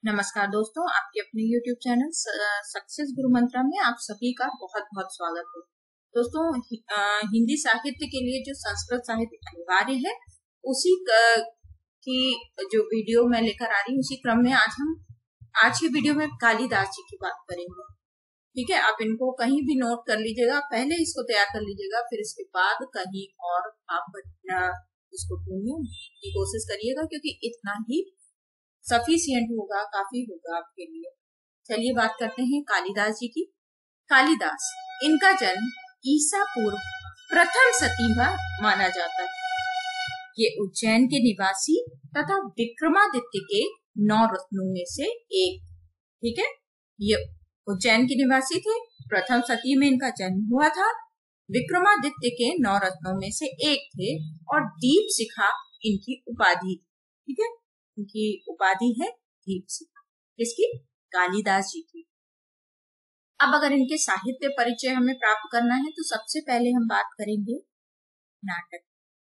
नमस्कार दोस्तों, आपके अपने YouTube चैनल सक्सेस गुरु मंत्रा में आप सभी का बहुत बहुत स्वागत है। दोस्तों, हिंदी साहित्य के लिए जो संस्कृत साहित्य अनिवार्य है उसी की जो वीडियो मैं लेकर आ रही हूँ, उसी क्रम में आज की वीडियो में कालिदास जी की बात करेंगे। ठीक है, आप इनको कहीं भी नोट कर लीजिएगा, पहले इसको तैयार कर लीजिएगा, फिर इसके बाद कहीं और आप इसको ढूंढने की कोशिश करिएगा, क्योंकि इतना ही सफिशिएंट होगा, काफी होगा आपके लिए। चलिए बात करते हैं कालिदास जी की। कालिदास, इनका जन्म ईसा पूर्व प्रथम शतीमा माना जाता है। ये उज्जैन के निवासी तथा विक्रमादित्य के 9 रत्नों में से एक। ठीक है, ये उज्जैन के निवासी थे, प्रथम शती में इनका जन्म हुआ था, विक्रमादित्य के 9 रत्नों में से एक थे और दीप शिखा इनकी उपाधि। ठीक है, इनकी उपाधि है दीप शिखा। किसकी? कालिदास जी की। अब अगर इनके साहित्य परिचय हमें प्राप्त करना है तो सबसे पहले हम बात करेंगे नाटक।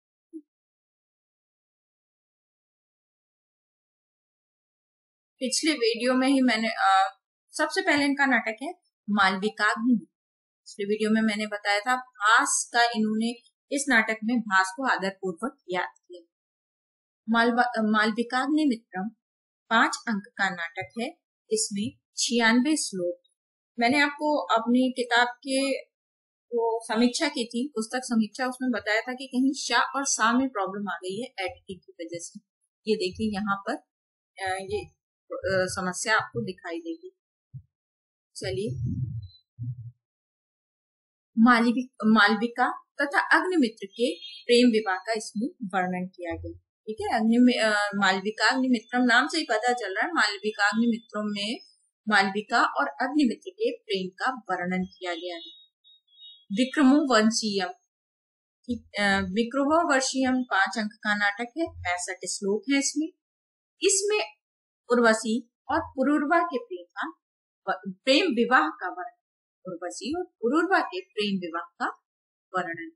पिछले वीडियो में ही मैंने सबसे पहले इनका नाटक है मालविकाग्नि। पिछले वीडियो में मैंने बताया था भास का इन्होंने इस नाटक में भास को आदरपूर्वक याद किया। मालविकाग्निमित्रम 5 अंक का नाटक है। इसमें 96 श्लोक। मैंने आपको अपनी किताब के वो समीक्षा की थी, पुस्तक समीक्षा, उसमें बताया था कि कहीं शा और सा में प्रॉब्लम आ गई है एडिटिंग की वजह से। ये देखिए यहाँ पर ये समस्या आपको दिखाई देगी। चलिए, मालविका तथा अग्निमित्र के प्रेम विवाह का इसमें वर्णन किया गया। ठीक है, मालविकाग्निमित्रम नाम से ही पता चल रहा है, मालविकाग्निमित्रों में मालविका और अग्निमित्र के प्रेम का वर्णन किया गया है। विक्रमोवंशीयम 5 अंक का नाटक है, 65 श्लोक है इसमें उर्वशी और पुरूरवा के प्रेम विवाह का वर्णन, उर्वशी और पुरूरवा के प्रेम विवाह का वर्णन।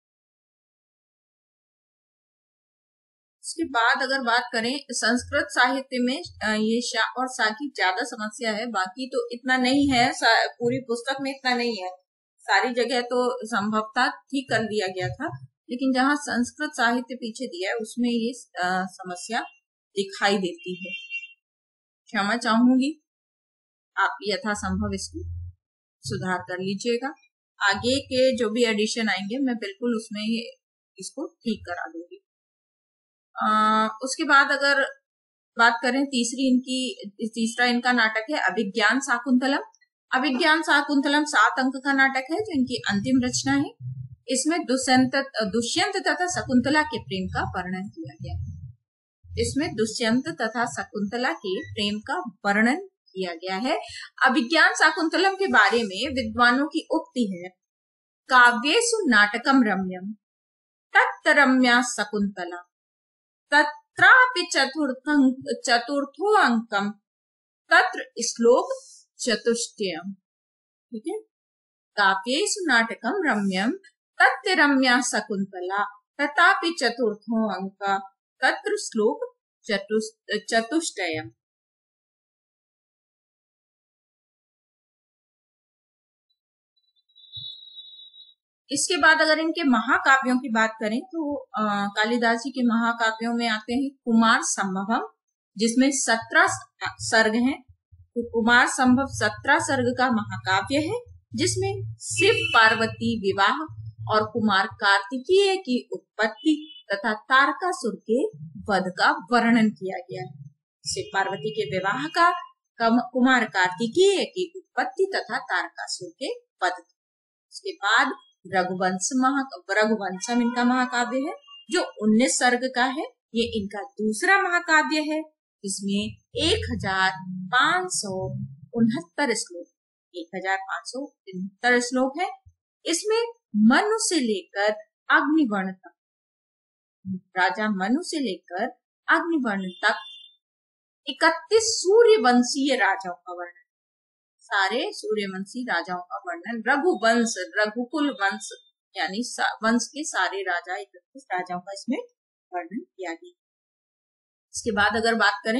इसके बाद अगर बात करें संस्कृत साहित्य में ये शा और सा की ज्यादा समस्या है, बाकी तो इतना नहीं है, पूरी पुस्तक में इतना नहीं है, सारी जगह तो संभवतः ठीक कर दिया गया था, लेकिन जहाँ संस्कृत साहित्य पीछे दिया है उसमें ये समस्या दिखाई देती है। क्षमा चाहूंगी, आप यथासंभव इसको सुधार कर लीजिएगा। आगे के जो भी एडिशन आएंगे मैं बिल्कुल उसमें इसको ठीक करा दूंगी। उसके बाद अगर बात करें तीसरा इनका नाटक है अभिज्ञान शाकुंतलम। अभिज्ञान शाकुंतलम 7 अंक का नाटक है, जो इनकी अंतिम रचना है। इसमें दुष्यंत तथा शकुंतला के प्रेम का वर्णन किया गया है। इसमें दुष्यंत तथा शकुंतला के प्रेम का वर्णन किया गया है। अभिज्ञान शाकुंतलम के बारे में विद्वानों की उक्ति है, काव्येषु नाटकम रम्यम तत्तरम्या शकुंतला तत्रापि चतुर्थो अंकम तत्र श्लोक चतुष्टयम्। ठीक है, काव्येषु नाटकम रम्यम तत्तरम्या शकुंतला तथापि चतुर्थो अंक तत्र श्लोक चतुष्टयम्। इसके बाद अगर इनके महाकाव्यों की बात करें तो कालिदास जी के महाकाव्यों में आते हैं कुमार संभवम, जिसमें 17 सर्ग हैं। तो कुमार संभव 17 सर्ग का महाकाव्य है, जिसमें शिव पार्वती विवाह और कुमार कार्तिकेय की उत्पत्ति तथा तारकासुर के वध का वर्णन किया गया है। शिव पार्वती के विवाह का, कुमार कार्तिकेय की उत्पत्ति तथा तारकासुर के वध। उसके बाद रघुवंशम इनका महाकाव्य है, जो 19 सर्ग का है। ये इनका दूसरा महाकाव्य है। इसमें 1569 श्लोक 1569 श्लोक है। इसमें मनु से लेकर अग्निवर्ण तक, राजा मनु से लेकर अग्निवर्ण तक 31 सूर्यवंशीय राजाओं का वर्णन, सारे सूर्यवंशी राजाओं का वर्णन, रघुवंश, रघुकुल वंश यानी वंश के सारे राजा, 31 राजाओं का इसमें वर्णन किया गया। इसके बाद अगर बात करें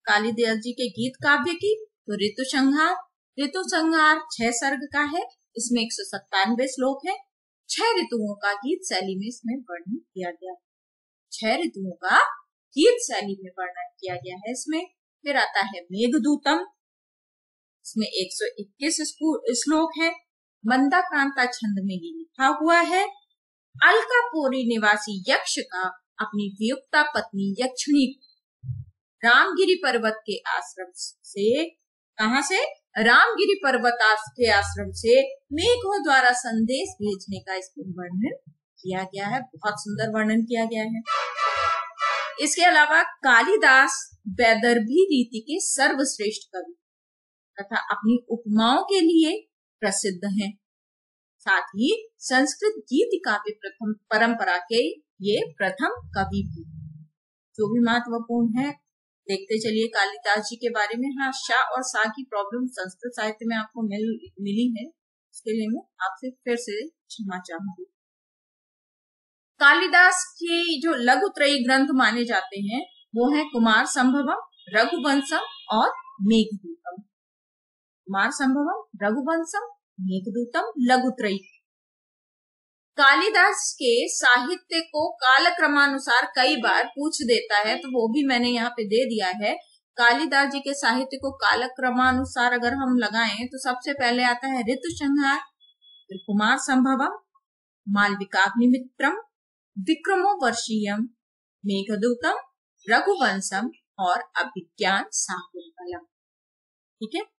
कालिदास जी के गीत काव्य की, तो ऋतुसंहार। ऋतुसंहार 6 सर्ग का है, इसमें 197 श्लोक है। 6 ऋतुओं का गीत शैली में इसमें वर्णन किया गया है। 6 ऋतुओं का गीत शैली में वर्णन किया गया है इसमें। फिर आता है मेघदूतम, इसमें 121 श्लोक है। मंदाक्रांता छंद में ये लिखा हुआ है। अलकापुरी निवासी यक्ष का अपनी वियुक्ता पत्नी यक्षिणी रामगिरी पर्वत के आश्रम से, कहां से? रामगिरी पर्वत के आश्रम से मेघों द्वारा संदेश भेजने का इसमें वर्णन किया गया है। बहुत सुंदर वर्णन किया गया है। इसके अलावा कालिदास वैदर्भी रीति के सर्वश्रेष्ठ कवि तथा अपनी उपमाओं के लिए प्रसिद्ध हैं। साथ ही संस्कृत गीत काव्य प्रथम परंपरा के ये प्रथम कवि भी। जो भी महत्वपूर्ण है देखते चलिए कालिदास जी के बारे में। हाँ, शाह और शाह की प्रॉब्लम संस्कृत साहित्य में आपको मिली है, इसके लिए मैं आपसे फिर से क्षमा चाहूंगी। कालिदास के जो लघुत्रयी ग्रंथ माने जाते हैं वो है कुमार संभवम, रघुवंशम और मेघदूतम। कुमार संभवम, रघुवंशम, मेघदूतम, लघुत्रयी। कालिदास के साहित्य को कालक्रमानुसार कई बार पूछ देता है, तो वो भी मैंने यहाँ पे दे दिया है। कालिदास जी के साहित्य को कालक्रमानुसार अगर हम लगाएं तो सबसे पहले आता है ऋतुसंहार, फिर कुमार संभवम, मालविकाग्निमित्रम, विक्रमो वर्षीयम, मेघदूतम, रघुवंशम और अभिज्ञान शाकुंतलम। ठीक है,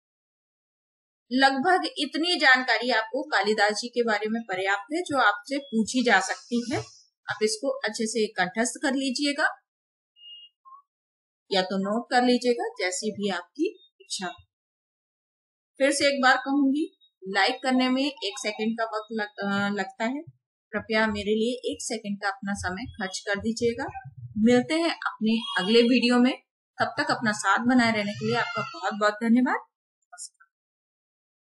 लगभग इतनी जानकारी आपको कालिदास जी के बारे में पर्याप्त है जो आपसे पूछी जा सकती है। आप इसको अच्छे से कंठस्थ कर लीजिएगा या तो नोट कर लीजिएगा, जैसी भी आपकी इच्छा। फिर से एक बार कहूंगी, लाइक करने में 1 सेकंड का वक्त लगता है। कृपया मेरे लिए 1 सेकंड का अपना समय खर्च कर दीजिएगा। मिलते हैं अपने अगले वीडियो में। तब तक अपना साथ बनाए रहने के लिए आपका बहुत बहुत धन्यवाद।